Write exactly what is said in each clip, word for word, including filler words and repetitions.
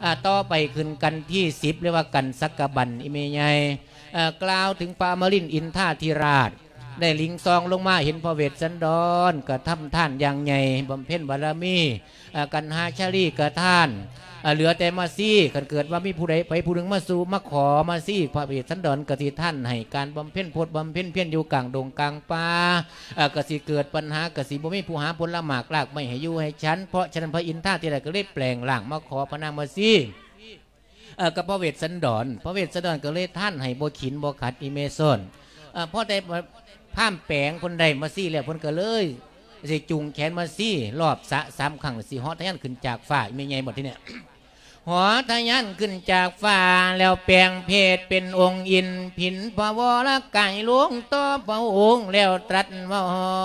ต่อไปขึ้นกันที่สิบเรียกว่ากันสักกบันอิเมยัยกล่าวถึงปามรินอินท่าธิราชได้ลิงซองลงมาเห็นพระเวสสันดรกระทำท่านอย่างใหญ่บำเพ็ญบารมีกันหาชาลีกระท่านเหลือแต่มาซี่กันเกิดว่ามีผู้ใดไปผู้หนึ่งมาสู่มาขอมาซี่พระเวสสันดรกสิท่านให้การบำเพ็ญโพธิบำเพ็ญเพี้ยนอยู่กลางดงกลางป่ากสิเกิดปัญหากสิบ่มีผู้หาผลละหมากลากไม่ให้อยู่ให้ฉันเพราะฉะนั้นพระอินทราธิราชก็เลยแปลงร่างมาขอพระนางมาซี่กับพระเวสสันดรพระเวสสันดรก็เลยท่านให้บ่ขินบ่ขัดอิเมซอนเพราะได้ผ้ามแปลงคนใดมาซี่แล้วคนก็เลยสิจุงแขนมาซี่รอบสะสามครั้งสิฮอทะยันขึ้นจากฝ่าไม่ใหญ่หมดที่เนี่ยหอทะยันขึ้นจากฝ่าแล้วแปลงเพศเป็นองค์อินผินพระวรกายหลวงต่อพระองค์แล้วตรัสว่า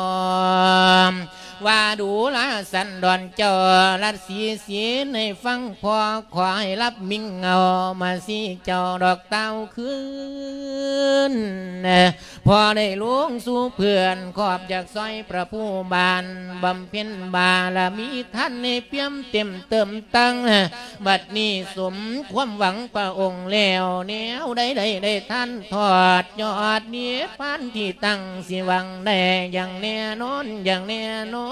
ว่าดูละสันดอนเจ้าลัดสีเสียในฟังพอขอให้รับมิ่งเงามาสีเจ้าดอกเต้าคืนพอได้ลวงสู่เพื่อนขอบจากซอยพระผู้บานบำเพ็ญบารมีท่านในเปี่ยมเต็มเติมตั้งบัดนี้สมความหวังพระองค์แล้วแนวใดใดได้ท่านทอดยอดเนี้ยพันที่ตั้งสิหวังได้อย่างแน่นอนอย่างแน่นอน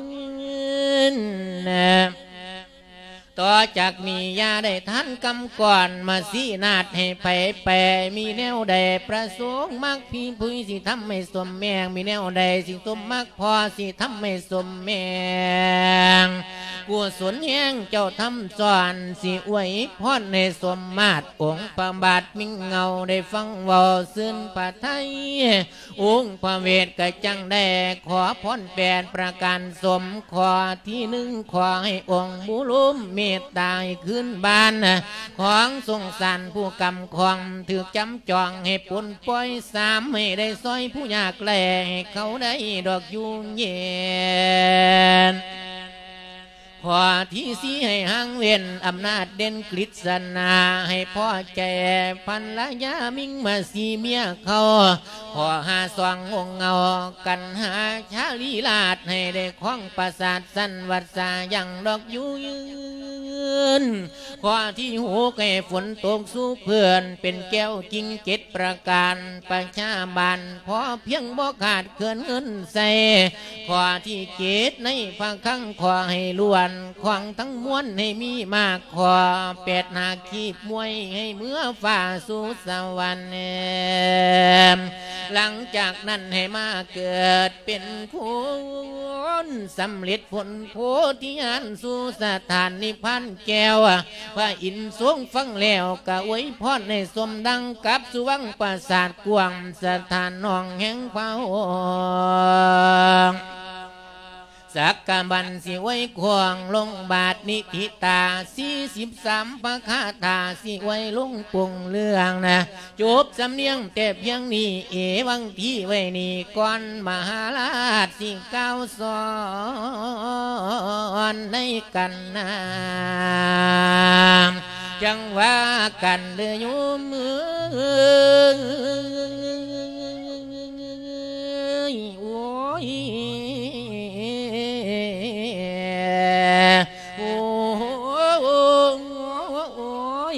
ต่อจากนี้ยาได้ท่านกำก่อนมาสีนาดให้ไปแปรมีแนวใดประสงค์มักพี่พุยสิทำไม่สมแมงมีแนวใดสิสมมักพอสิทำไม่สมแมงกุศลแห่งเจ้าทำสอนสิอวยพรในสมมาตรองค์พระบาทมิ่งเงาได้ฟังวอซึ่งพระไทยองค์พระเวทกระจังได้ขอพรแปดประการสมขอที่หนึ่งขอให้องค์บุรุษเมตตาขึ้นบ้านของสงสารผู้กำของถือจำจองให้ปนปล่อยสามให้ได้ซอยผู้ยากแลให้เขาได้ดอกยุ่งเย็นขอที่สีให้ห่างเว้นอำนาจเด่นกฤษณาให้พ่อแก่พันละยามิ่งมาสีเมียเขาขอหาสว่างองเงากันหาชาลีลาดให้ได้คล้องประสาทสันวัดสายังดอกยูยืนขอที่หูแก่ฝนตกสู้เพื่อนเป็นแก้วกิ่งเจ็ดประการประชาบันพอเพียงบ่ขาดเกินเงินใส่ขอที่เกตในฟังข้างขอให้ล้วนขวางทั้งมวลให้มีมากขอแปดนาคีบมวยให้เมื่อฝ่าสู่สวรรค์หลังจากนั้นให้มาเกิดเป็นคนสำเร็จผลโพธิญาณสู่สถานนิพพานแก้วพระอินทร์ทรงฟังแล้วกะอวยพรในสมดังกับสุวังปราสาทกวางสถานน้องแห่งพระองค์สักกะบันสิไว้ควงลงบาทนิธิตาสี่สิบสามปะคาถาสิไว้ลงปงเรื่องนะจบสำเนียงแต่เพียงนี้เอวังที่ไว้นี่ก่อนมหาราชสิเก้าสอนในกันนาจังว่ากันเลยโยมมือโอ้ยโอ้ย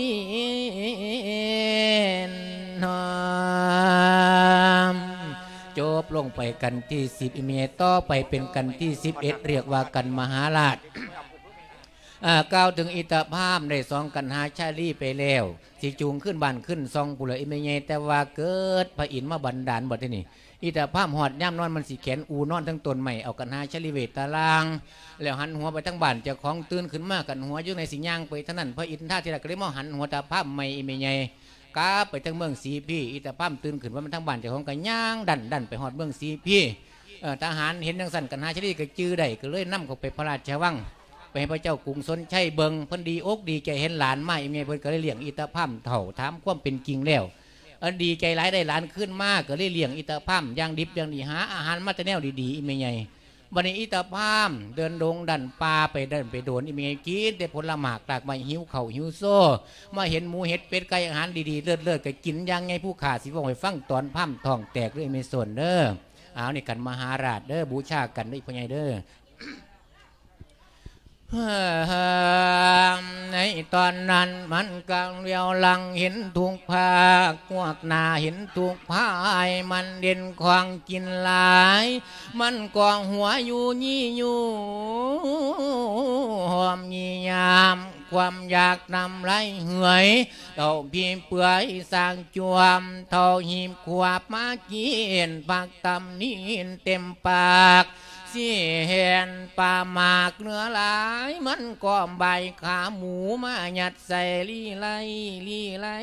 จบลงไปกันที่สิบเมตรต่อไปเป็นกันที่สิบเอ็ดเรียกว่ากันมหาราชกล่าวถึงอิตาภามได้สองกันหาชาลีไปแล้วสิจูงขึ้นบ้านขึ้นซองปุระอิเมเยแต่ว่าเกิดพระอินทร์มาบันดาลบทที่นี่อิตาภามหอดย่ำนอนมันสีแขนอูนอนทั้งตนใหม่เอากันหาชาลีเวตารางแล้วหันหัวไปทั้งบ้านเจ้าของตื่นขึ้นมากันหัวอยู่ในสิย่างไปท่านั้นพระอินทร์ท่าที่ละก็เลยมองหันหัวตาภาพใหม่อิเมเยกาไปทั้งเมืองสีพี่อิตาภามตื่นขึ้นว่ามันทั้งบ้านเจ้าของกันย่างดันดันไปหอดเมืองสีพี่ทหารเห็นทั้งสั่นกันหาชาลีก็จื้อได้ก็เลยนั่มเขาไปพระราชวังไปให้พระเจ้ากรุงสนชัยเบิงเพิ่นดีอกดีใจเห็นหลานมาอีเมเพิ่นก็เลยเลี้ยงอิตาภามเถ่าถามความเป็นจริงแล้วอันดีใจหลายได้หลานขึ้นมากก็เลยเลี้ยงอิตาภามย่างดิบย่างดีหาอาหารมาแต่แนวดีๆอีเมย์ใหญ่วันนี้อิตาภามเดินดงดันปลาไปเดินไปโดนอีเมย์กินแต่ผลหมากตากใบหิวเข่าหิวโซ่มาเห็นหมูเห็ดเป็ดไก่อาหารดีๆเลือดเลือดก็กินยังไงผู้ขาสิว่าให้ฟังตอนภามทองแตกด้วยเมส่วนเด้อเอาในกันมหาราชเด้อบูชากันด้วยพ่อใหญ่เด้อในตอนนั้นมันกลางเรียวหลังเห็นทุกภาคพวกนาเห็นทุกภายมันเด่นควางกินหลายมันกองหัวอยู่ยี่อยู่หอมยี่ยามความอยากนำไรเหยเต่าพีเปื่อยสร้างจวมเท่าหิมขวบมากินปากตำนินเต็มปากสิเห็นปลาหมากเนื้อหลายมันก็ใบขาหมูมาหยัดใส่ลีไลลีไล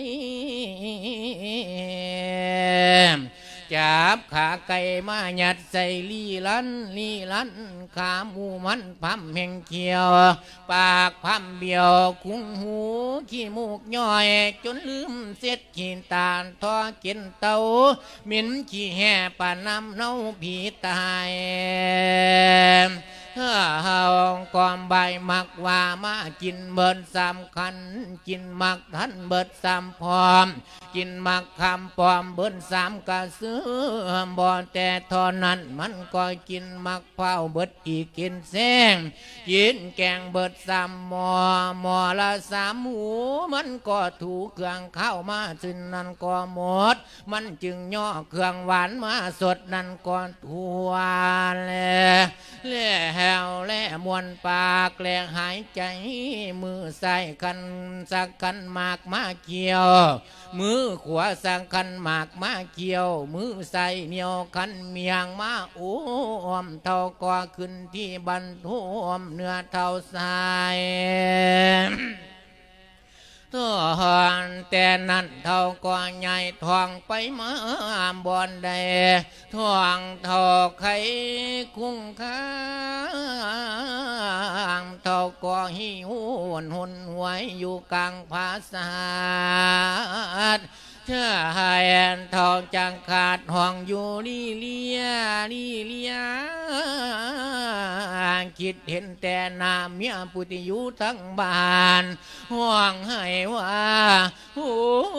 จับขาไก่มาหยัดใส่ลีลันลีลันขาหมูมันพัมแห่งเขียวปากพัมเบี้ยวคุ้งหูขี้มูกย่อยจนลืมเสร็จขีนตาลทอกินเตาเหม็นขี้แห่ปาน้ำเน่าผีตายเฮาก่อมใบมักว่ามากินเบิดสามคันกินมักทันเบิดสามพร้อมกินมักคำปลอมเบิดสามกระซื้อบ่แต่ทอนั้นมันก็กินมักเผาเบิดอีกกินแซงกินแกงเบิดสามหม้อหม้อละสามหมูมันก็ถูเครื่องเข้ามาซึ่งนั่นก็หมดมันจึงย่อเครื่องหวานมาสดนั่นก็ทั่วเลยเล่แหวแล่มวนปากแหลงหายใจมือใส่กันสักกันหมากมาเกี่ยวมือขวาสักกันหมากมาเกี่ยวมือใส่เหนียวกันเมียงมาโอ้อมเท่าก็ขึ้นที่บรรทุมเนื้อเท่าใสแต่นั้นเท่าก็ใหญ่ทองไปมาบอนใดทองเท่าไข่คุ้งค้างเท่าก็หิวหุ่นหวยอยู่กลางภาษาเชื่อหายทองจังขาดห้องอยู่ลีเลียลีเลียคิดเห็นแต่นาเมียปุติอยู่ทั้งบ้านห้องให้ว่าโอ้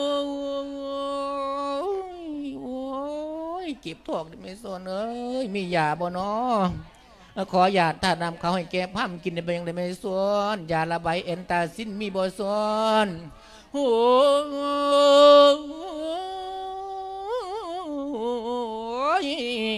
ยโอ้ยเก็บทอกได้ไม่สนเอ้ยมียาบ่เนาะขอหยาดถ้านำเขาให้แก้ผ้ากินได้เป็นได้ไม่สนยาระบายเอ็นตาซินมีบ่สนโอ้ย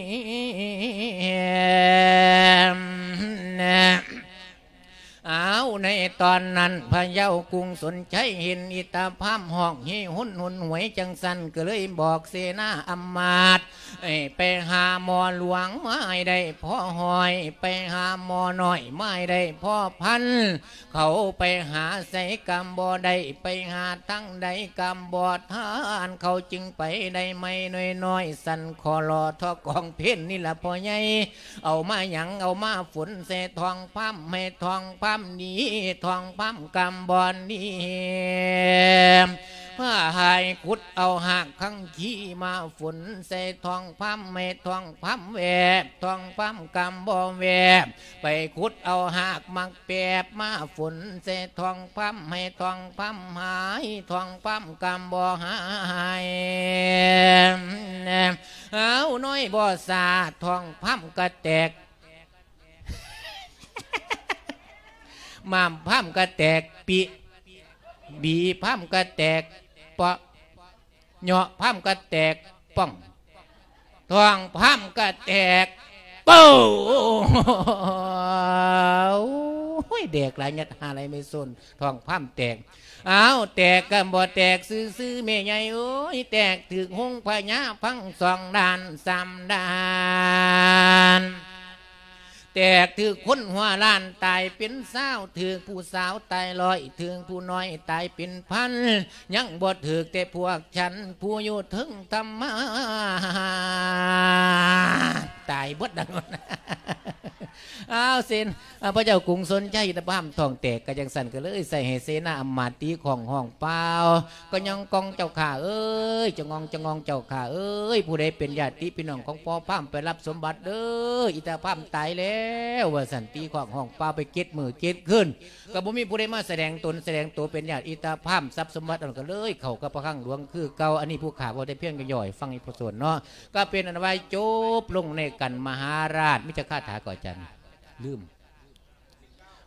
เอาในตอนนั้นพระเยากรุงสนใจเห็นอิตาพามห้องให้หุ่นหุ่นหวยจังสันก็เลยบอกเสนาอำมาตย์ไปหาหมอหลวงไม่ได้พ่อหอยไปหาหมอหน่อยไม่ได้พ่อพันเขาไปหาใส่กำบ่ได้ไปหาตั้งใดกำบ่ทานเขาจึงไปได้ไม่น้อยน้อยสันคอรอทอกองเพ่นนี่แหละพ่อใหญ่เอามาหยังเอามาฝนเสทองพัมให้ทองพัมนี้ทองพัมกำบอนนี้ผ้าหายขุดเอาหักขังขี้มาฝนใส่ทองพัมให้ทองพัมแวบทองพัมกำบ่แวบไปขุดเอาหักมักแปบมาฝนใส่ทองพัมให้ทองพัมหายทองพัมกำบ่หายเอาน้อยบ่สาทองพัมกระแตกมามพัมกระแตกปีบีพัมกระแตกปะเหาะพัมกระแตกป้องทองพัมกระแตกโป้โอ้ยเด็กหลายยัดหาอะไรไม่สนทองพัมแตกเอาแตกกันบ่แตกซื้อๆเมียใหญ่โอ้ยแตกถึงหงพญาพังสองด้านสามด้านแตกถือคนหัวล้านตายเป็นสาวถือผู้สาวตายลอยถือผู้น้อยตายเป็นพันยังบ่ถือแต่พวกฉันผู้อยู่ถึงธรรมะตายบดดังอ้าวเซนพระเจ้ากรุงสนใจตะบ้ามทองแตกกระจังสันก็เลยใส่เฮเซนาอำมาตีของห้องเปล่าก็ยังกองเจ้าข่าเอ้ยจะงองจะงองเจ้าข่าเอ้ยผู้ใดเป็นญาติพี่น้องของพ่อพามไปรับสมบัติเด้ออิตาพามตายแล้วว่าสันตีของห้องเปล่าไปเก็ดมือเก็ดขึ้นก็บ่มีผู้ใดมาแสดงตนแสดงตัวเป็นญาติอิตาพามทรัพย์สมบัติอันก็เลยเขากับพระข้างหลวงคือเก่าอันนี้ผู้ข่าบ่ได้เพียงก็ย่อยฟังอีกส่วนเนาะก็เป็นอันไว้จบลงในกันมหาราชมิจฉาคาถาก่อจันลืม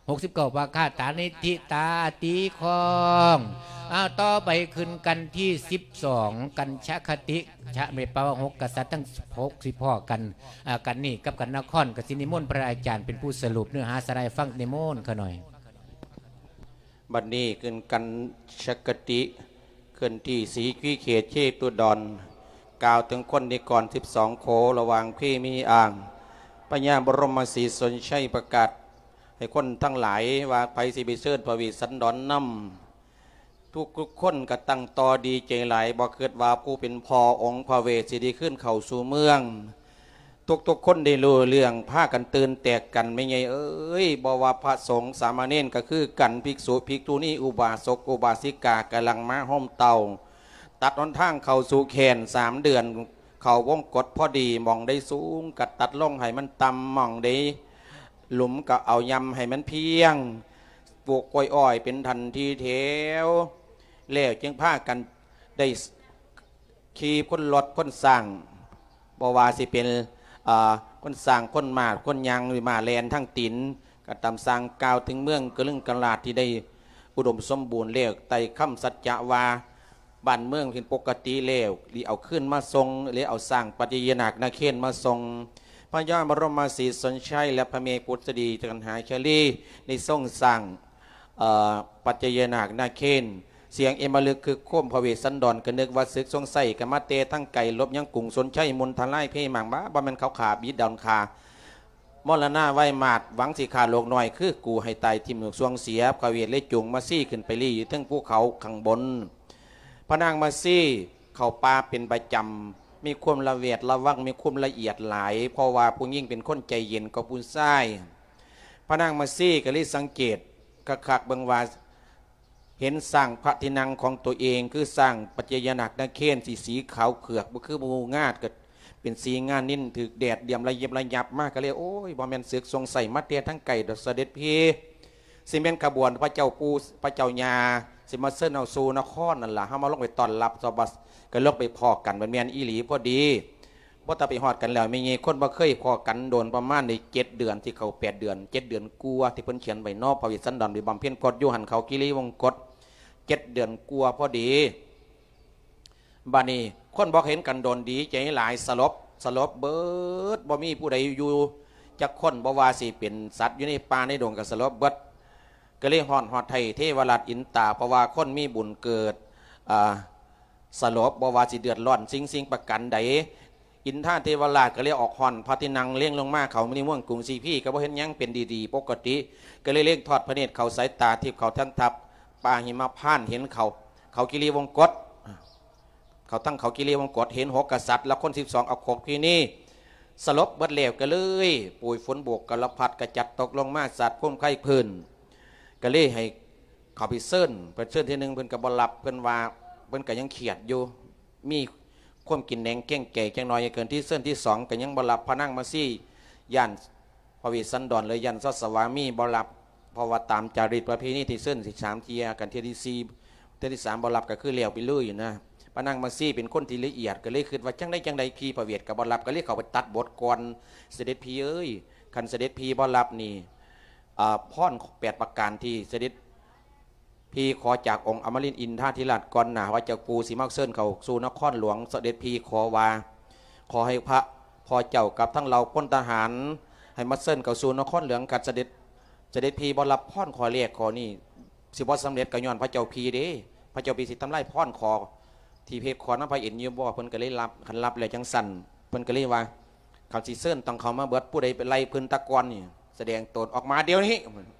หกสิบเก้าปาคาตานิธิตาตีคองอ้าวต่อไปขึ้นกันที่สิบสองกันชะคติชะเมปาวหกกษัตริย์ทั้งหกสิบพ่อกันกันนี่กับกันนครกับสินิมนต์พระอาจารย์เป็นผู้สรุปเนื้อหาสไลด์ฟังนิมนต์เขาหน่อยบัดนี้ขึ้นกันชะคติขึ้นที่สีขีเขตเชตุดอนกล่าวถึงคนในก่อนสิบสองโคระหว่างพี่มีอ่างปัญญาบรมศรีสนชัยประกาศให้คนทั้งหลายว่าไพศรีบิเชิญพระวิสันดอนนำทุกทุกคนก็ตั้งต่อดีใจหลายบ่เกิดว่าผู้เป็นพ่อองค์พระเวสสิได้ขึ้นเข้าสู่เมืองทุกทุกคนได้รู้เรื่องพากันตื่นแตกกันไม่ไงเอ้ยบ่ว่าพระสงฆ์สามเณรก็คือกันภิกษุภิกษุณีอุบาสกอุบาสิกากำลังมาห้อมเตาตัดหนทางเข้าสู่แขนสามเดือนเขาวงกดพอดีมองได้สูงกัดตัดลงให้มันต่ำมองได้หลุมก็เอายำให้มันเพียงปลูกกล้วยอ้อยเป็นทันทีเถวแล้วจึงพากันได้ขี่คนรถคนสั่งบวาสิเป็นคนสั่งคนมาคนยังหรือมาแลนทั้งตินก็ตามสั่งกล่าวถึงเมืองกระลึงกระลาดที่ได้อุดมสมบูรณ์แล้วไต่คำสัจจะวาบ้านเมืองเป็นปกติแล้วหรือเอาขึ้นมาทรงหรือเอาสร้างปัจจยนักนาเคนมาทรงพระยาบรมศรีสนชัยและพระเมรุปุตดีกันหาเชลีในทรงสร้างปัจจยนักนาเคนเสียงเอมาลึกคือโคมพระเวสสันดรกนึกว่าศึกทรงใส่กับมาเตทั้งไก่ลบยังกุ่งสนชัยมุนทลายเพ่หมังบ้าบ่มันเขาขาบีดดอนคามรณะไว้มาดหวังสิขาโลกน้อยคือกูให้ตายทิมหนุกสวงเสียพระเวสเลยจุงมาซี่ขึ้นไปรีอยู่ทั้งภูเขาข้างบนพระนางมาซี่เขาป่าเป็นประจำมีความละเอียดระวังมีความละเอียดหลายเพราะว่าผู้ยิ่งเป็นคนใจเย็นก็ผู้ใส่พระนางมาซี่ก็เลยสังเกตกระคักเบิงว่าเห็นสร้างพระที่นั่งของตัวเองคือสร้างปัจจยนักนาเคนสีสีขาวเขือกบ่คือมูงาดก็เป็นสีงานนิ่นถือแดดเดี่ยมระยิบระยับมากก็เลยโอ้ยบ่แม่นเสือกทรงใส่มัดเตียทั้งไก่ดอกเสด็จพี่สิเป็นขบวนพระเจ้าปูพระเจ้ายาสิมาเส้นเอาซูนครนั่นแหละห้ามาลงไปตอนรับสบัสก็ลงไปพอกันเป็นเมียนอีหลีพอดีเพราะถ้าไปหอดกันแล้วไม่มีคนบ่เคยพอกันโดนประมาณในเจ็ดเดือนที่เขาแปดเดือนเจ็ดเดือนกลัวที่เพิ่นเขียนใบนอกพระวิสันดรหรือบำเพ็ญกฎยุหันเขากิริวงกฎเจ็ดเดือนกลัวพอดีบานี้คนบอกเห็นกันโดนดีใจหลายสลบสลบเบิดบ่มีผู้ใดอยู่จักคนบ่ว่าสิเป็นสัตว์อยู่ในป่าในดงกับสลบเบิดก็เลยห่อนหอดไทยเทวราชอินตาเพราะว่าคนมีบุญเกิดสลบบ่ว่าสิเดือดร้อนสิ่งสิ่งประกันใดอินท่าเทวราชก็เลยออกห่อนพระที่นั่งเลี้ยงลงมาเขาไม่ได้ม่วงกรุงซีพี่ก็บ่เห็นยังเป็นดีๆปกติก็เลยเลี้ยงทอดพระเนตรเขาสายตาทิพย์เขาทั้งทับป่าหิมพานต์เห็นเขาเขากิริวงกฏเขาตั้งเขากิริวงกฏเห็นหกกษัตริย์แล้วคนสิบสองเอาขบที่นี่สลบเบิดเหลวก็เลยปุยฝนบวกกระพัดกระจัดตกลงมาสัตว์พุ่มไข่พื้นก็เลยให้เขาไปเซิร์นไปเซิร์นทีหนึ่งเพิ่นกับบอลลับเพิ่นว่าเพิ่นก็ยังเขียดอยู่มีความกินแหนงแก่งแก่จังน้อยเกินที่เซิร์นที่สองก็ยังบอลลับพนั่งมาซี่ยันพระวิสันดรเลยยันสัสวามีบอลลับเพราะว่าตามจารีตประเพณีที่เซิร์นสิสามเทียกันเทียที่สี่เทียที่สามบอลลับก็คือเหลวไปเรื่อยอยู่นะพนั่งมาซี่เป็นคนที่ละเอียดก็เลยคิดว่าจังได้จังใดพีพระเวทกับบอลลับก็เลยเขาไปตัดบทก่อนเสด็จพีเอ้ยคันเสด็จพีบอลลับนี่พ่อนแปดประการที่เสด็จพีขอจากองค์อมรินทร์อินทราธิราชก่อนหนาว่าจากปูสีมักเซินเขาสู่นครหลวงเสด็จพีขอว่าขอให้พระพอเจ้ากับทั้งเราพลทหารให้มักเซินเขาสู่นครหลวงกัดเสด็จเสด็จพีบอลลับพ่อนขอเรียกขอนี่สิบวัดสำเร็จกระยอนพระเจ้าพีเด้พระเจ้าพีสิทำไร่พ่อนขอที่เพชรขอน้ำพระเอ็นยืมบ่เพิ่นก็เลยรับขันรับเลยจังสันเพิ่นก็เลยว่าเขาสีเซินต้องเขามาเบิดผู้ใดเป็นไล่พื้นตะกอนนี่แสดงตนออกมาเดี๋ยวนี้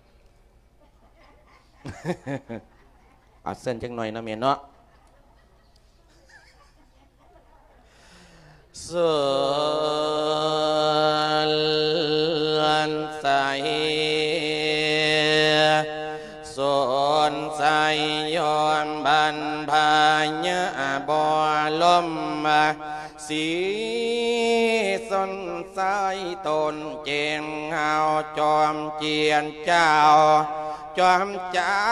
เอาเส้นจังหน่อยนะเมียเนาะส่วนใสส่วนใสย้อนบันพายะบ่อลมสีสนใสต้นเจงเฮาจอมเจียนเจ้าจอมจ่า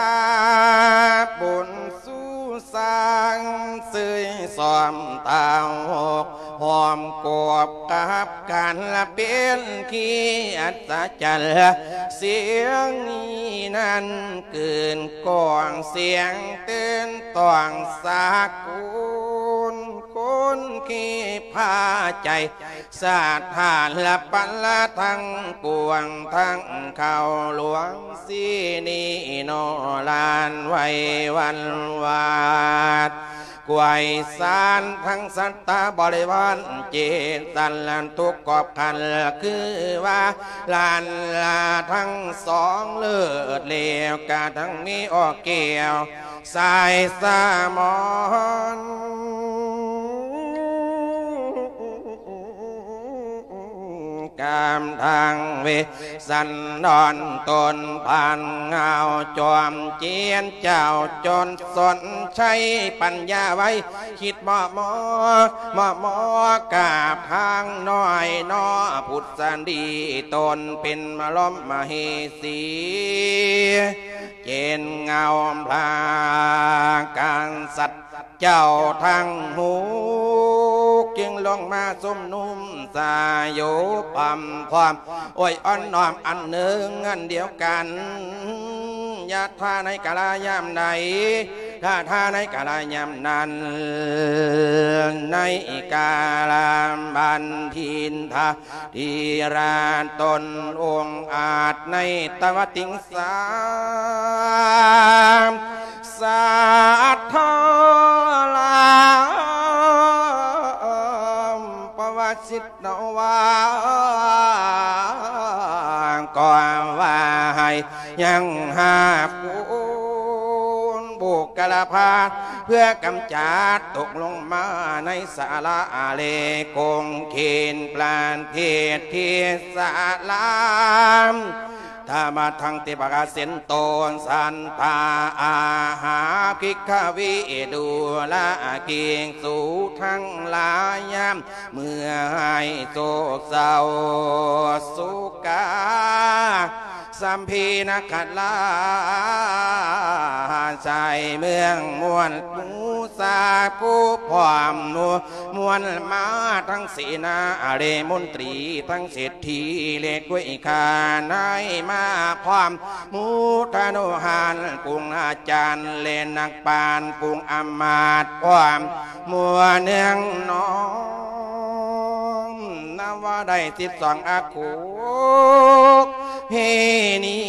บุญสู้สร้างสื่อสอมตาหกหหอมกบกับการละเป็นขี้อัศจรรย์เสียงนี้นั้นเกินก่องเสียงเตือนต้องสากุลคนขี้พาใจสาธานละปันละทั้งปวงทั้งเขาหลวงสีนีโนลานไว้วันวาดกวยสารทั้งสัตตาบริวารเจตสันลันทุกกอบขันคือว่าลานลาทั้งสองเลือดเลวกาทั้งมีออกเกี่ยวสายสามอนกามทางเวสันดอนตนผ่านเงาจอมเจียนเจ้าจนสนใช้ปัญญาไว้คิดบ่มอบ่มอกาบทางน้อยนอพุทธสันดีตนเป็นมล้อมมเหสีเจนเงาพลาการสัตว์เจ้าทางหูจึงลงมาสมนุ่มสายโยปั๊มความโอ้ยอ่อนน้อมอันหนึ่งอันเดียวกันยาท่าในกาลยามใดถ้าท่าในกาลยามนั้นในกาลบันทินทาทีราตนองอาจในตวติงสามสาทลามปวัสิตนวาก่อนว่าให้ยังหาปูนบุกกลพาเพื่อกำจัดตกลงมาในสาลาเลคงเขนปลานเพศเทสาลามถ้ามาทางเทปกาเส้นโตนสันพาอาหาคิกวิดูละเกียงสู่ทั้งหลายยามเมื่อให้โศกเศร้าสุกาสัมพีนักขัดลาใจเมืองมวลมูสาผู้พร้อมนัวมวลมาทั้งศีนาเรมนตรีทั้งเศรษฐีเล็กกุ้ยขานายมาพร้อมมูธนุหานกุงอาจารย์เลนนักปานกุงอมาตพร้อมมัวเนืองน้องนว่าได้สิบสองอาคูเฮนี้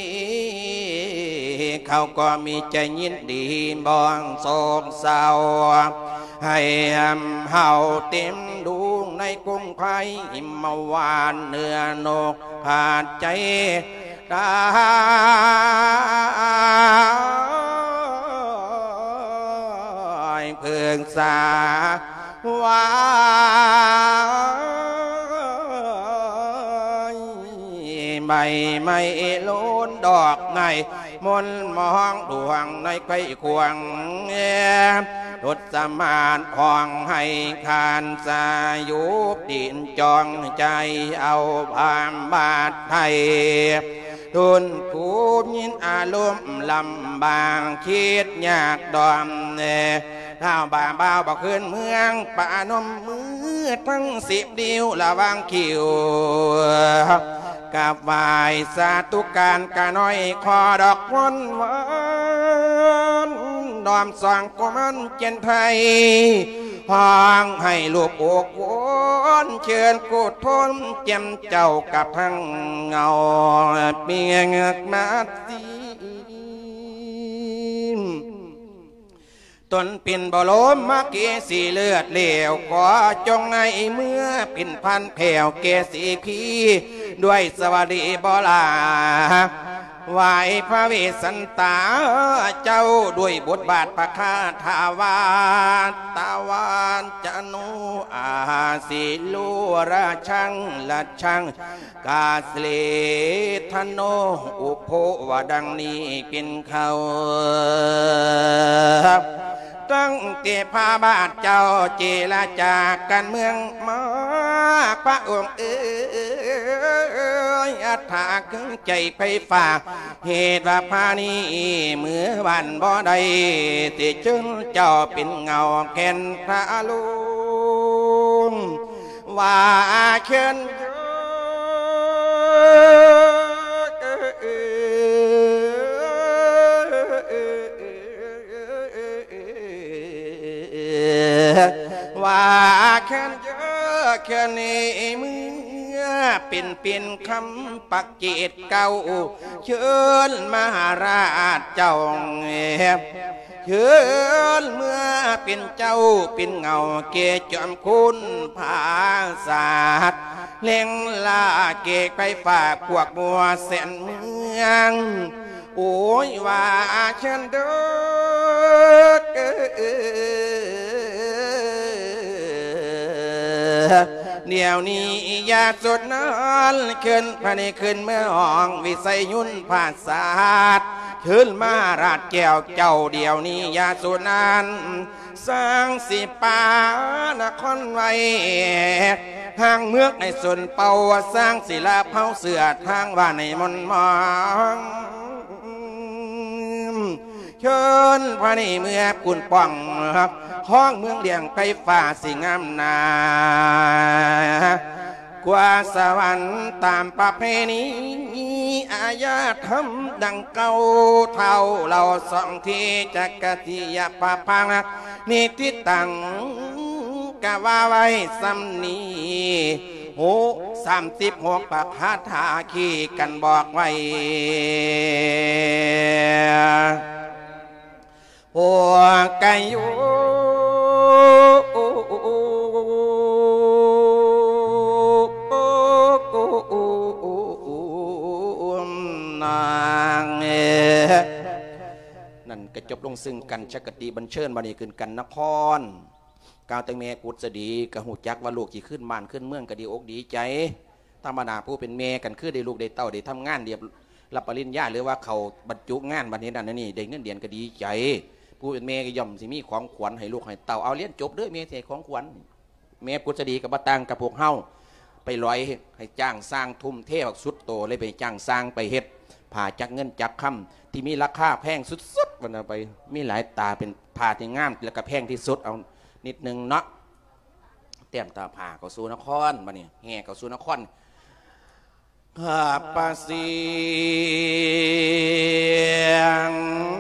เขาก็มีใจยินดีบองโศกเศร้าให้เฮาเต็มดูในกุ้งไผ่หิมวานเนื้อนกผาดใจตายเพื่องสาวาใบไม่ล้นดอกไงมนมองดวงในไข่ควงเงียรถสมานห้องให้คานสายุบดินจองใจเอาพามบาดไทยทุนผูยินอารมณ์ลำบางคิดยากดอมเนท้าวบ่าบ่าวบอกขึ้นเมืองป่านมมือทั้งสิบเดียวระวังคิวกับวายสาธุการกะน้อยคอดอกวันวันดอมสองกุมันเจนไทยห้องให้ลูกอกวนเชิญกูทนเจียมเจ้ากับทั้งเงาเปียงมาสีตนปิ่นบ่ลมมาเกสีเลือดเหลวขอจงในเมื่อปิ่นพันแผ่วเกสีพีด้วยสวัสดีบ่ลาไหวพระเวสสันตาเจ้าด้วยบทบาทประคาถาวาตาวานจนุอาสิลูราชังละชังกาสเลธโนอุโภวดังนี้เป็นเขาตั้งเตพาบาทเจ้าเจรจากกันเมืองมาพระองค์เอ๋ยอัฐาครึ่งใจไปฝ่าเหตุว่าพานี้เมื่อวันบ่ได้ติจนเจ้าเป็นเงาแก่นพระลุงว่าเชิญว่าแค่เยอะแค่นี้มือเป็นเป็นคำปักเจตเก่าเชิญมหาราชเจ้าเชิญเมื่อเป็นเจ้าเป็นเงาเกจอมคุณภาษาเล่งลาเกกไปฝากพวกบัวแสนเมืองโอ้ยว่าเชิญเด้อเดี๋ยวนี้อยากสดนั้นขึ้นภายในขึ้นเมื่อห้องวิสัยยุ่นภาษาขึ้นมาราดแก้วเจ้าเดี๋ยวนี้อยากสดนั้นสร้างสิป่านครไว้ทางเมืองในส่วนเป่าสร้างศิลาเผาเสือทางว่าในมนมองเชิญพระนี่เมื่อกุนป่องห้องเมืองเลี้ยงไปฝ่าสิงามนากว่าสวรรค์ตามประเพณีอาญาธรรมดังเก่าเท่าเราสองที่จักรทิยปะพังนิติตังกะว่าไว้สำนีโหสามสิบหกปะคาถาขี้กันบอกไว้พวกกันอยู่นางนั่นกระจบลงซึ่งกันชักกติบัญเชิญมานี่ขึ้นกันนครกาวตังเมกุศดีกะหูจักว่าลูกที่ขึ้นบ้านขึ้นเมืองกะดีอกดีใจธรรมดาผู้เป็นเมกันคือได้ลูกได้เต้าได้ทำงานเดียบรับปริญญาหรือว่าเขาบรรจุงานบัดนี้นั่นนี่ได้เงินเดือนก็ดีใจผู้เป็นเมก็ย่อมสิมีของขวัญให้ลูกให้เต้าเอาเลี้ยนจบด้วยเมเทของขวัญเมกุศดีกับบัตังกับพวกเฮาไปลอยให้จ้างสร้างทุ่มเทพสุดโตเลยไปจ้างสร้างไปเฮ็ดผ่าจักเงินจักคำที่มีราคาแพงสุดๆวันไปมีหลายตาเป็นผ่าที่งามแล้วก็แพงที่สุดเอานิดนึงเนาะเตรียมตาผ่าเขาสู่นครมาเนี่ยแห่เขาสู่นครข้าปะเสียง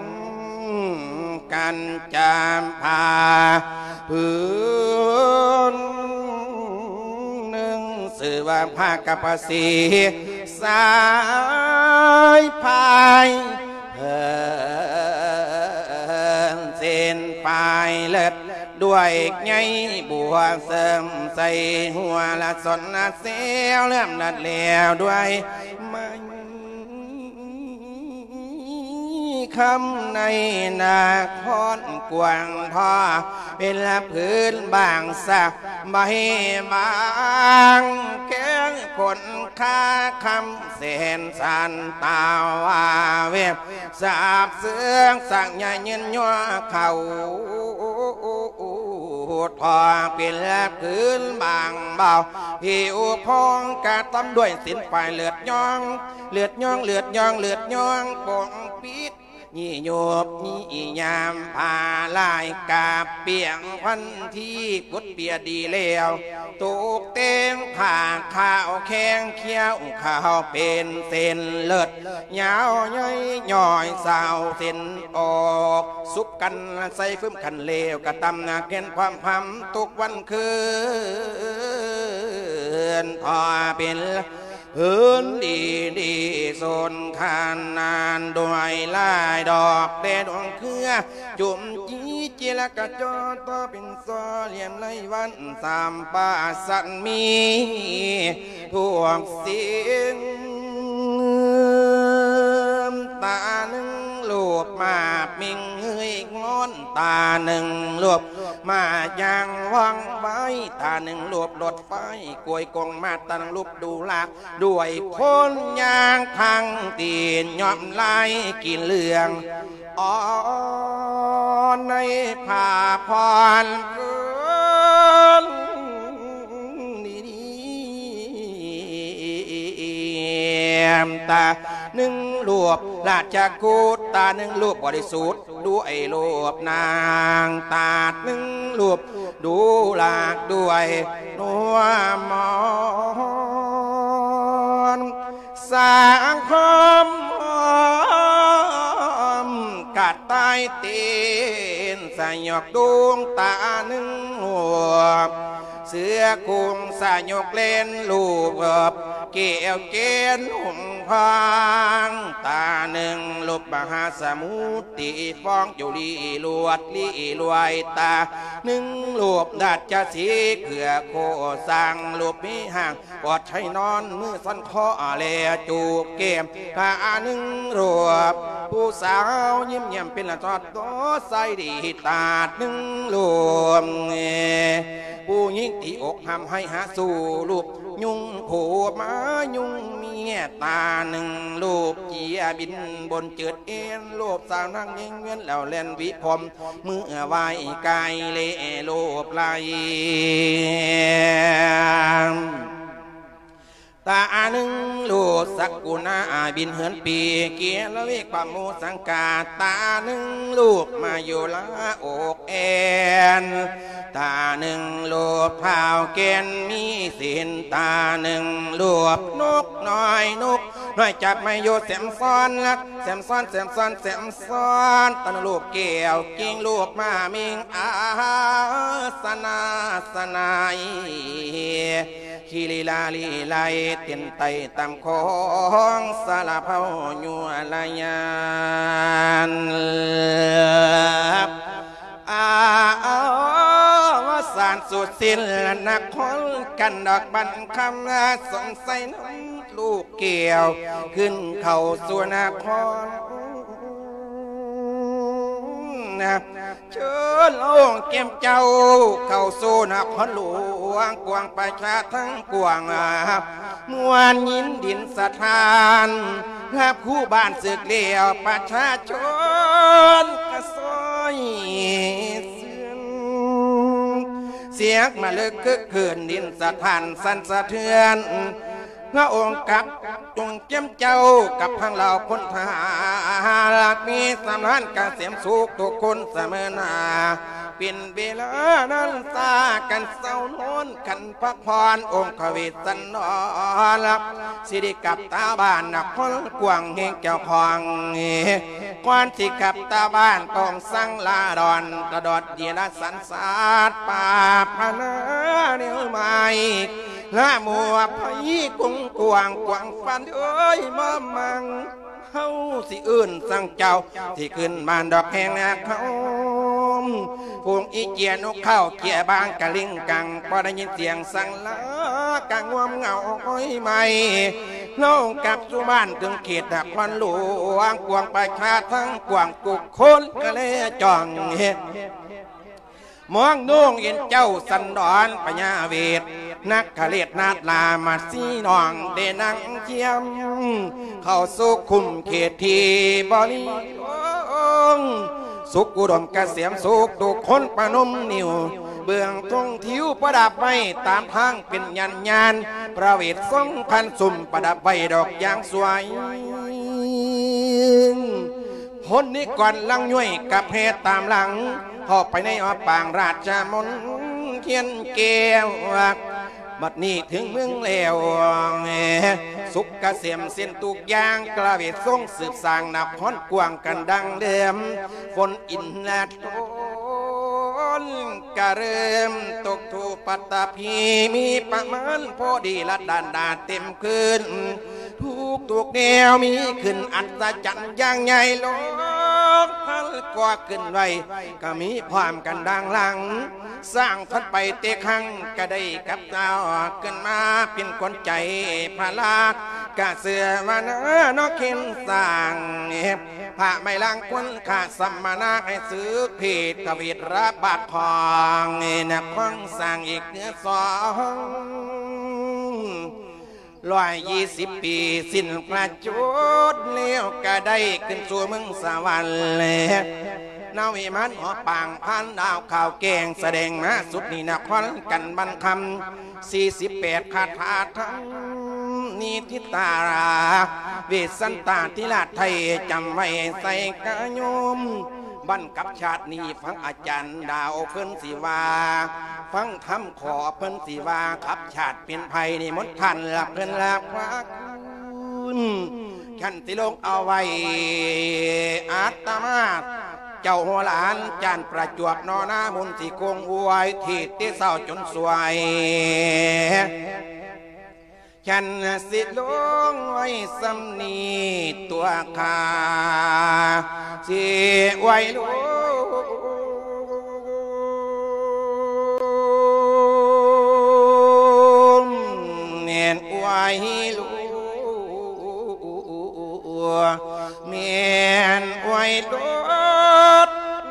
กันจามพาพื้นหนึ่งสื่อว่าภาคกปะสีสายพายเส้นปลายเล็ดด้วยไงบัวเสริมใส่หัวละสนละเสียวเลื่อมนัดแล้วด้วยมันคำในนาคอนกวางพ่อเป็นละพื้นบางสักใบบางแก้งผลค่าคำเส้นสันตาว่าเว็บสาบเสืองสั่งใหญ่เงินยัวเขาพอเป็นละพื้นบางเบาผิวพองกะต้มด้วยสินปลายเลือดย่องเลือดย่องเลือดย่องเลือดย่องปงปิดนี่โยบนี่ยามพาลายกาเปียงพันที่กุดเปียดีแล้วตุกเต้งผ่าข้าวแข้งเขี้ยวข้าวเป็นเส้นเลือดยาวย่อยย่อยสาวเส้นออกสุกกันใส่ฟื้มกันเลวกระตำนาเกินความพำทุกวันคืนพอเป็นหืนดีดีโซนขานานด้วยลายดอกเด็ดดวงเครือจุ่มจีจีละกะจอต่อเป็นซอเหลี่ยมไลวันสามป่าสันมีพวกเสียงตาหนึ่งลูบมามิงเฮยงอนตาหนึ่งลูบมาอย่างวังไว้ตาหนึ่งลูบรถไฟกวยกงมาตาหนึ่งลูบดูลากด้วยคนยางทางตีนยอมไล่กินเลืองอ่อนในผ้าพรเกินตาหนึ่งรวบราชกูตตาหนึ่งรวบบริสุทธิ์ด้วยรูปนางตาดหนึ่งรูปดูหลากด้วยนัวมอนสร้างความกัดใต้เตีนสยกดวงตาหนึ่งหัวเสือกุงสยกเล่นลูกเกี่ยวเกณฑ์หุ่มพางตาหนึ่งลูกมหาสมุทรตีฟ้องอยู่ลีลวดลีลวยตาหนึ่งลูกดัดจะสีเขื่อโคสั่งลูกมีห่างปอดใช้นอนมือสันคอเลจูบเกมตาหนึ่งรูปผู้สาวยิ้มแย้มเป็นละจอดโตใส่ดีตาหนึ่งลูกผู้หญิงที่อกห้ำให้หาสู่ลูกยุงผัวมายุงเมียตาหนึ่งลูกเจียบินบนเจิดเอ็นลูกสาวนั่งยิงเงินแล้วเล่นวิพรมมือไหวไกลเล่ลูกไหลตาหนึ่งลูกสักกุณาบินเหินปีเกียรละเวกความโมสังกาตาหนึ่งลูกมาอยู่ละอกเอ็นตาหนึ่งลูกเผาเกณฑ์มีสินตาหนึ่งลูกนกน้อยนกน้อยจับไม่โยแสมซ้อนลักแสมซ้อนแสมซ้อนแสมซ้อนตาลูกเกี่ยวกิ้งลูกมามิงอาสนาสนายขีลีลาลีไลเตียนไตตามของสาลาเผายัวลายานอาว่าสารสุดสิ้นนักคนกันดอกบันคำสงสัยน้ำลูกเกี่ยวขึ้นเข่าส่วนนาครเชิญโองเก็มเจ้าเข้าสู่นครหลวงกวางประชาทั้งกวางมวลยินดินสถานรับคู่บ้านสึกเลี้ยวประชาชนกระซอยเสียงมาเลิกคึกคืนดินสถานสั่นสะเทือนพระองค์กับจงเจ้มเจ้ากับทางเราคนทหารมีสำนักการเสียมสุขทุกคนเสมอหน้าเป็นเวลานั้นตากันเศร้าโน้นขันพักพรองค์ขวิสันนอลับสิริกับตาบ้านนักพ้นกวางเฮงเจ้าของควันสิกับตาบ้านกองสังลาดอนกระดดเดียรสันสาดป่าพนาเนียวใหม่ละมัวพยีกุ้งกวางกวางฟันเอ้ยมามังเฮาสิอื่นสั่งเจ้าที่ขึ้นบ้านดอกแหงเขาพวงอีเจียนกเข้าเกี่ยบางกะลิงกังพอได้ยินเสียงสั่งละกังงวมเงาอ้อยใหม่ลงกับสุบ้านถึงเขตดักวันหลวงกวางประชาทั้งกวางกุกคนกะเลจ่องเห็ดมองนุ่งเห็นเจ้าสันดอนปัญญาเวทนักขเลดนาดลามาสีน้องเดนังเทียมเข้าสู่คุมเขตทีบริสุขอุดมเกษมสุขทุกคนประนมนิ้วเบื้องทงทิวประดับไว้ตามทางเป็นยันยานประเวททรงพันสุ่มประดับไว้ดอกยางสวยพ้นนี้ก่อนลังย่วยกับเพศตามหลังเข้าไปในอปางราชมนเทียนเกวบัดนี้ถึงเมืองแล้วสุขเกษมเส้นตุกยางกระเวททรงสืบสร้างนับค้อนกวางกันดังเดิมฝนอินแลดโอนกระเริ่มตกถูปัตตาพีมีประมาณพอดีละดานดาเต็มคืนทุกตุกแนวมีขึ้นอัศจรรย์อย่างใหญ่โลกทันกว่าขึ้นไว้ก็มีความกันดังหลังสร้างทัดไปเตะขังก็ได้กับเจ้าขึ้นมาเป็นคนใจพระลากกะเสือมาเนอนอเข็นสร้างพระไม่ล้างคนขาดสัมมานาให้ซื้อผิดกวิตรับบาดพองนักฟังสร้างอีกเนื้อสองร้อยยี่สิบปีสิ้นประจุดเลี้ยวก็ได้ขึ้นสู่เมืองสวรรค์เลยนาวิมานหอปางพันดาวข่าวแกงแสดงมาสุดนี่นักวันกันบันคำสี่สิบแปดคาถาทั้งนิทิตาราเวสันตาธิราชไทยจำไว้ใส่กระยมบบันกับชาตินี้ฟังอาจารย์ดาวเพิ่นสีวาฟังธรรมขอเพิ่นสีวาขับชาติเป็นภัยนี่มดทันหลับเพิ่นหลับว่าคุณขันติโลกเอาไว้อาตมาเจ้าหัวหลานจานประจวบนอนามุนสีคงอวยทีติเศร้าจนสวยฉันสิลงไว้สำนีตัวขาสิไว้ลูกเนียนไว้ลูกเมียนไว้ลูก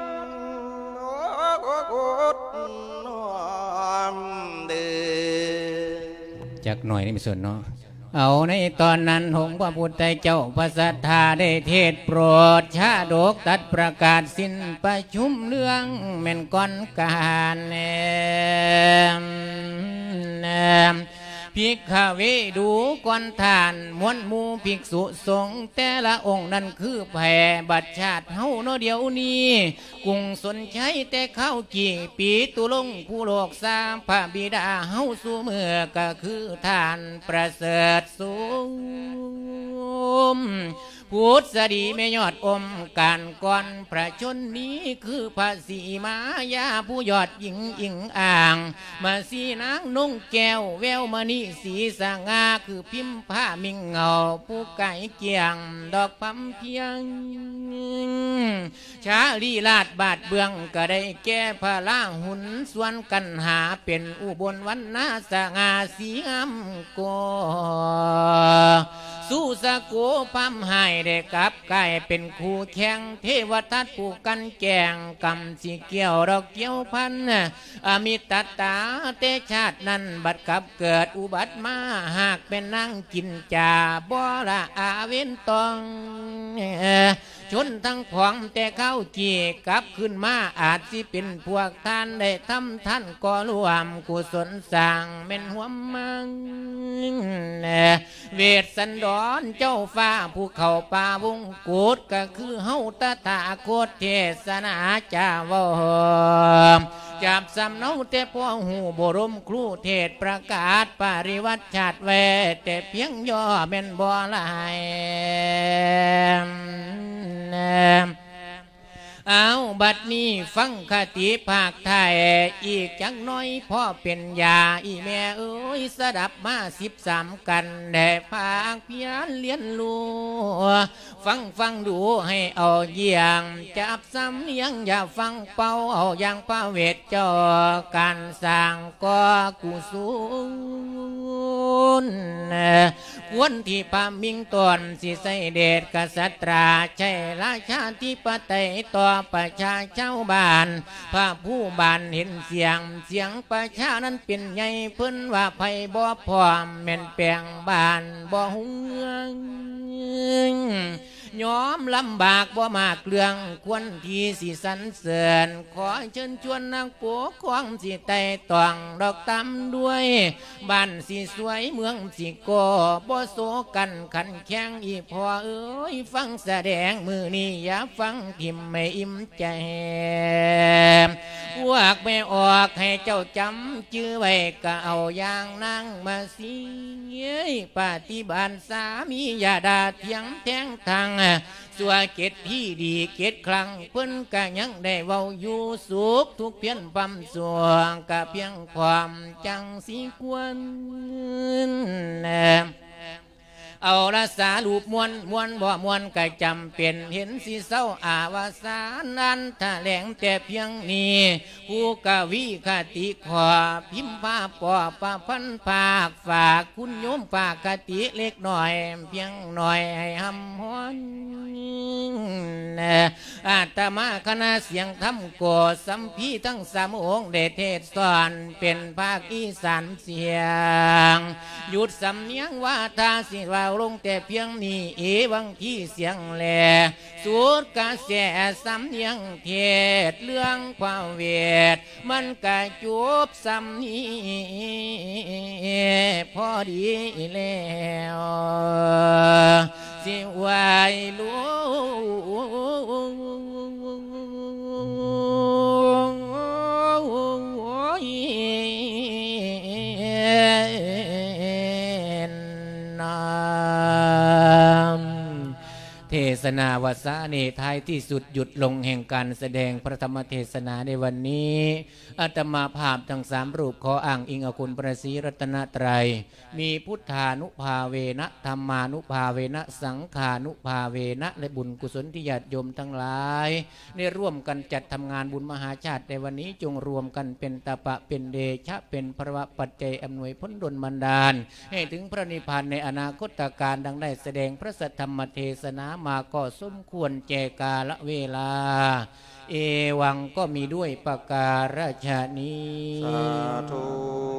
จากหน่อยนี่มีส่วนเนาะเอาในตอนนั้นหงพระพุทธเจ้าพระสัทธาได้เทศโปรดชาดกตัดประกาศสิ้นประชุมเรื่องแม่นก้อนการแนมแนมภิกขเวดูก่อนทานมวลมูภิกษุสงฆ์แต่ละองค์นั้นคือแผ่บัดชาติเฮาเนาะเดี๋ยวนี้กุ้งสนใช้แต่ข้าวกี่ปีตุลงผู้โลกสามพระบิดาเฮาสู่เมื่อก็คือทานประเสริฐสูงพุทธดีไม่ยอดอมการก่อนพระชนนี้คือพระสีมายาผู้ยอดหญิงอิงอ่างมาสีนางนุ่งแก้วแววมณีสีสง่าคือพิมพ์ผ้ามิงเงาผู้ไก่เกียงดอกพัมเพียงชาลีลาดบาดเบืองก็ได้แก้พระล่าหุ่นส่วนกันหาเป็นอุบลวันนาสง่าสีงามโกสู้สะโกพัมหายได้กับกายเป็นคู่แข่งเทวทัตผู้กันแกงกำสีเกี่ยวดอกเกี่ยวพันอมิตตาเตชาตินั้นบัดกับเกิดอุบัติมาหากเป็นนั่งกินจ่าบ่ละอาเว้นตองชนทั้งของแต่เข้าจีกลับขึ้นมาอาจสิเป็นพวกท่านได้ทำท่านก็รวมกุศลสร้างเป็นหัวมังเวทสันดรเจ้าฟ้าภูเขาป่าวงกุฎก็คือเฮาตถาคตเทศนาจาวมจับสำเนาแต่พ่อหูบรมครูเทศประกาศปริวัติชาติแวแต่เพียงย่อแม่นบ่ลายเอาบัดนี้ฟังคติภาคไทยอีกจังน้อยพ่อเป็นยาอีแม่เอ้ยสดับมาสิบสามกันแต่ภาคเพียนเลี้ยนลูฟังฟังดูให้เอาเยี่ยงจับซ้ำเลี้ยงอย่าฟังเป่าเอาอย่างพระเวทเจ้าการสร้างก็กุศลควรที่พามิงตนสิใส่เดชกษัตราใช่ราชาธิปไตยต่อประชาชาวบ้านพระผู้บ้านเห็นเสียงเสียงประชานั้นเป็นใหญ่เพิ่นว่าไผบ่พร้อมแม่นแปลงบ้านบ่หุงยอมลำบากบ่มากเรื่องควรที่สิสรรเสริญขอเชิญชวนนางปกครองสิไต่ตองดอกตำด้วยบ้านสิสวยเมืองสิโกบ่โศกันขันแข้งอีพอเอ้ยฟังแสดงมือนี้อย่าฟังพิมพ์ไม่อิ่มใจพวกไม่ออกให้เจ้าจำชื่อไว้ก็เอาอย่างนั่งมาสิปฏิบัติสามีอย่าด่าเถียงแทงทางสัวเกตที่ดีเกตครั้งเพิ่นก็ยังได้เว้าอยู่สุขทุกเพียนปั๊มสวงก็เพียงความจังสีควรเอาละสารูปมวลมวลบ่มวลก็จำเป็นเห็นสิเศร้าอาวาสานันทะแหลงแต่เพียงนี้ผู้กวีคติขอพิมพ์ภาพปอประพันภาคฝากคุณโยมฝากคติเล็กหน่อยเพียงหน่อยให้หำฮ้อนอาตมาคณะเสียงธรรมโกสัมพีทั้งสามองค์เดชเทศสอนเป็นภาคอีสานเสียงหยุดสำเนียงว่าทาสิว่าลงแต่เพียงนี้เอวังที่เสียงแหล่สูดกระแสสำเนียงเทศเรื่องความเวทมันกระจุบสำนีพอดีแล้วสิไหวลูศนาวสาเนท้ายที่สุดหยุดลงแห่งการแสดงพระธรรมเทศนาในวันนี้อาตมาภาพทั้งสามรูปขออ้างอิงเอาคุณพระศรีรัตนตรัยมีพุทธานุภาเวนะธรรมานุภาเวนะสังขานุภาเวนะและบุญกุศลที่ญาติโยมทั้งหลายได้ร่วมกันจัดทำงานบุญมหาชาติในวันนี้จงรวมกันเป็นตปะเป็นเดชะเป็นพระวะปัจจัยอำนวยพ้นดลบันดาลให้ถึงพระนิพพานในอนาคตการดังได้แสดงพระสัทธรรมเทศนามาก็สมควรแจกาลเวลาเอวังก็มีด้วยประการฉะนี้สาธุ